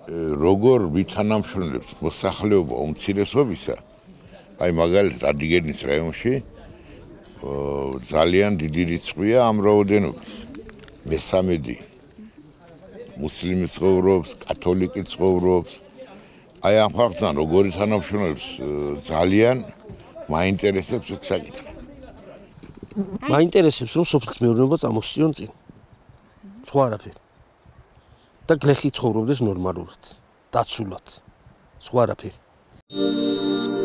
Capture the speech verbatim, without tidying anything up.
როგორ ვითანამშრომლებს მოსახლეობა უმცირესობისა, აი მაგალითად ადიგენის რაიონში ძალიან დიდი რიცხვია ამ რაოდენობის. მესამედი მუსლიმი ცხოვრობს, კათოლიკი ცხოვრობს. აი ამ ხალხთან როგორი თანამშრომლებს ძალიან მაინტერესებს ეს საკითხი. მაინტერესებს რომ სოფლის მეურნეობა წამოსწიონ წინ. სხვა არაფერი. და გლეხი ცხოვრობდეს ნორმალურად, დაცულად. სხვა არაფერი.